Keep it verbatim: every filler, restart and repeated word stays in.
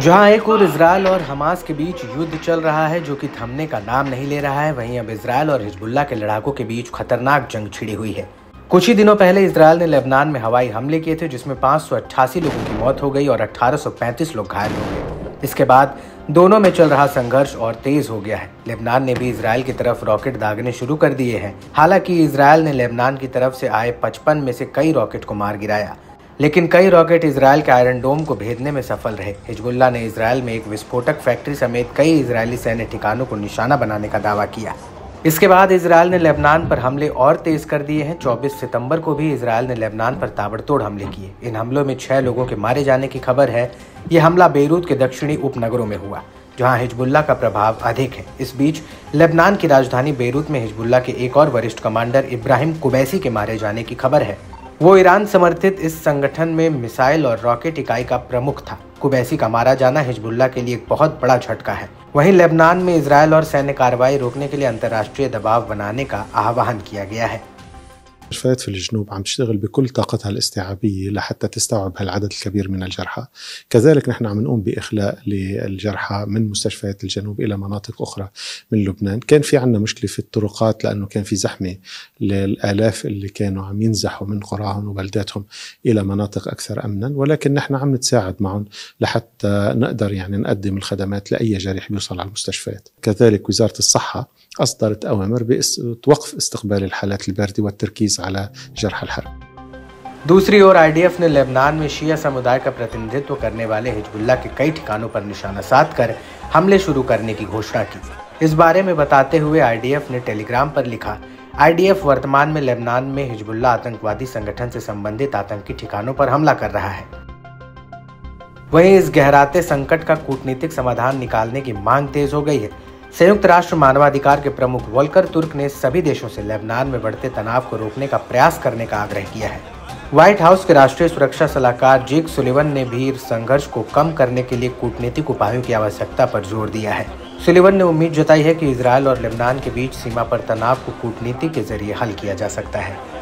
जहां एक ओर इजरायल और हमास के बीच युद्ध चल रहा है जो कि थमने का नाम नहीं ले रहा है, वहीं अब इजरायल और हिजबुल्लाह के लड़ाकों के बीच खतरनाक जंग छिड़ी हुई है। कुछ ही दिनों पहले इजरायल ने लेबनान में हवाई हमले किए थे जिसमें पाँच सौ अट्ठासी लोगों की मौत हो गई और अठारह सौ पैंतीस लोग घायल हो गए। इसके बाद दोनों में चल रहा संघर्ष और तेज हो गया है। लेबनान ने भी इजरायल की तरफ रॉकेट दागने शुरू कर दिए हैं। हालांकि इजरायल ने लेबनान की तरफ से आए पचपन में से कई रॉकेट को मार गिराया, लेकिन कई रॉकेट इजरायल के आयरन डोम को भेदने में सफल रहे। हिजबुल्लाह ने इजरायल में एक विस्फोटक फैक्ट्री समेत कई इजरायली सैन्य ठिकानों को निशाना बनाने का दावा किया। इसके बाद इजरायल ने लेबनान पर हमले और तेज कर दिए हैं। चौबीस सितंबर को भी इजरायल ने लेबनान पर ताबड़तोड़ हमले किए। इन हमलों में छह लोगों के मारे जाने की खबर है। ये हमला बेरूत के दक्षिणी उपनगरों में हुआ जहां हिजबुल्लाह का प्रभाव अधिक है। इस बीच लेबनान की राजधानी बेरूत में हिजबुल्लाह के एक और वरिष्ठ कमांडर इब्राहिम कुबैसी के मारे जाने की खबर है। वो ईरान समर्थित इस संगठन में मिसाइल और रॉकेट इकाई का प्रमुख था। कुबैसी का मारा जाना हिजबुल्लाह के लिए एक बहुत बड़ा झटका है। वहीं लेबनान में इजरायल और सैन्य कार्रवाई रोकने के लिए अंतर्राष्ट्रीय दबाव बनाने का आह्वान किया गया है। المستشفيات في الجنوب عم تشتغل بكل طاقتها الاستيعابية لحتى تستوعب هالعدد الكبير من الجرحى. كذلك نحن عم نقوم بإخلاء للجرحى من مستشفيات الجنوب إلى مناطق أخرى من لبنان. كان في عنا مشكلة في الطرقات لأنه كان في زحمة للآلاف اللي كانوا عم ينزحوا من قراهم وبلداتهم إلى مناطق أكثر أمنا، ولكن نحن عم نتساعد معهم لحتى نقدر يعني نقدم الخدمات لأي جريح بيوصل على المستشفيات. كذلك وزارة الصحة أصدرت أوامر بوقف استقبال الحالات الباردة والتركيز على جرح الحرب। दूसरी ओर आईडीएफ ने लेबनान में शिया समुदाय का प्रतिनिधित्व करने वाले हिजबुल्लाह के कई ठिकानों पर निशाना साध कर हमले शुरू करने की घोषणा की। इस बारे में बताते हुए आईडीएफ ने टेलीग्राम पर लिखा, आईडीएफ वर्तमान में लेबनान में हिजबुल्लाह आतंकवादी संगठन से संबंधित आतंकी ठिकानों पर हमला कर रहा है। वहीं इस गहराते संकट का कूटनीतिक समाधान निकालने की मांग तेज हो गई है। संयुक्त राष्ट्र मानवाधिकार के प्रमुख वोल्कर तुर्क ने सभी देशों से लेबनान में बढ़ते तनाव को रोकने का प्रयास करने का आग्रह किया है। व्हाइट हाउस के राष्ट्रीय सुरक्षा सलाहकार जेक सुलिवन ने भी संघर्ष को कम करने के लिए कूटनीतिक उपायों की आवश्यकता पर जोर दिया है। सुलिवन ने उम्मीद जताई है कि इजरायल और लेबनान के बीच सीमा पर तनाव को कूटनीति के जरिए हल किया जा सकता है।